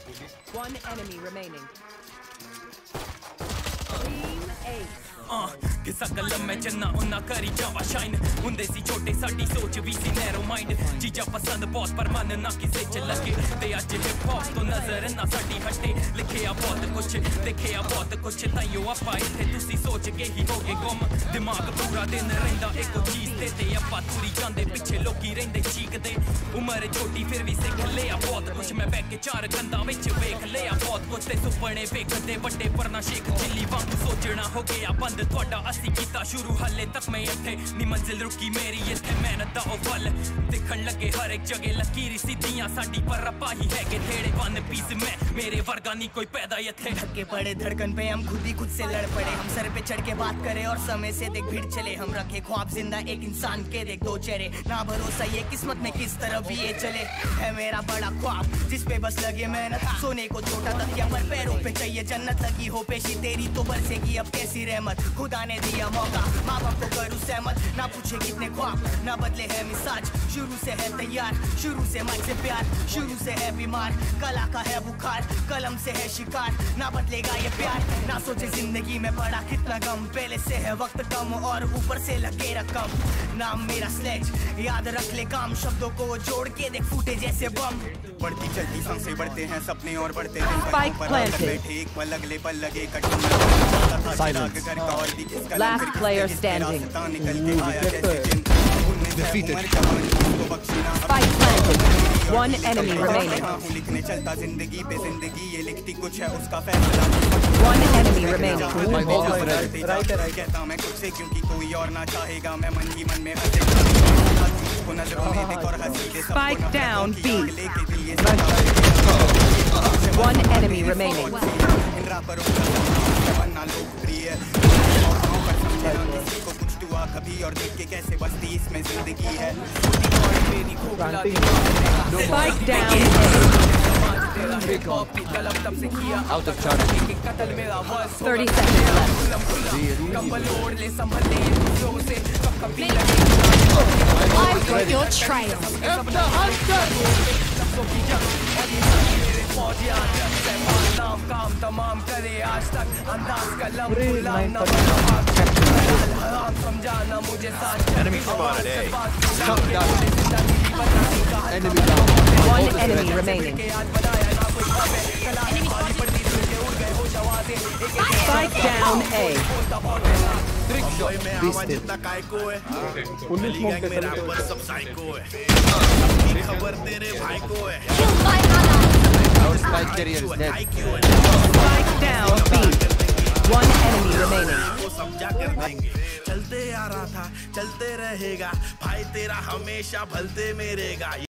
One enemy remaining. Team Ace. किसा कलम में चन्ना उन्ना करी जावा शाइन हुंदे सी छोटे साडी सोच भी सी नैरो माइंड चीजा पसंद बहुत पर मन ना किसे च लगे ते अज हिप हॉप तो नजर ना साडी हटे लिखे आ बहुत कुछ देखे आ बहुत कुछ ताइयो आपा इथे तुसी सोच के ही होगे गुम दिमाग पूरा दिन रहिंदा एको चीज ते आपा तुरी जांदे पिछे लोकी रहिंदे चीकदे उम्र छोटी फिर भी सिख लिया बहुत कुछ मैं बैठ के चार कंधा विच वेख लिया बहुत कुछ ते सुपने वेखदे बड़े पर ना शेख चिल्ली वांगू सोचना हो गया बंद थोड़ा असी कीता शुरू हाले तक मैं इत्थे नी मंजिल रुकी मेरी इत्थे मेहनत दा ओ फल दिखण लगे हर एक जगह लकीर सीधियां साडी पर रपा ही है के थेड़े वन पीस में मेरे वर्गा नी कोई पैदा इत्थे धक्के पड़े धड़कन पे हम खुद ही खुद से लड़ पड़े हम सर पे चढ़ के बात करें और समय से देख भीड़ चले हम रखे ख्वाब जिंदा एक इंसान के देख दो चेहरे ना भरोसा ये किस्मत में किस तरफ भी ये चले है मेरा बड़ा ख्वाब जिस पे बस लगे मेहनत सोने को छोटा तकिया पर पैरों पे चाहिए जन्नत लगी हो पेशी तेरी तो बरसेगी अब कैसी रहमत खुदा ने दिया मौका माँ बाप को करूँ सहमत ना पूछे कितने ख्वाब ना बदले है मिजाज शुरू से है तैयार शुरू से मन से प्यार शुरू से है बीमार कला का है बुखार कलम से है शिकार ना बदलेगा ये प्यार ना सोचे जिंदगी में पड़ा कितना गम पहले से है वक्त कम और ऊपर से लगे रकम नाम मेरा स्लेज याद रख ले काम शब्दों को जोड़ के देख फूटे जैसे बम बढ़ती चलती सांसें बढ़ते हैं सपने और बढ़ते हैं बैठे एक पल अगले पल लगे Last player standing. Defeated. Spike planted. One enemy remaining. लिखने चलता जिंदगी पे जिंदगी ये लिखती कुछ है उसका फैसला One enemy remaining. कहता मैं खुद से क्योंकि कोई और ना चाहेगा मैं मन ही मन में Spike down B. One enemy remaining. कभी और देख के कैसे बसती इसमें जिंदगी है Spike down Out of charge. 30 seconds left. I've got your trail. After hunter. काम तमाम करे आज तक अंदाज कलम गुलाम न समझाना मुझे Enemy spotted A. Enemy down. One enemy remaining. Spike down A. Trick shot. Killed by Allah. Our spike carrier is dead. Spike down B. One enemy remaining. चलते आ रहा था चलते रहेगा भाई तेरा हमेशा भलते मेरेगा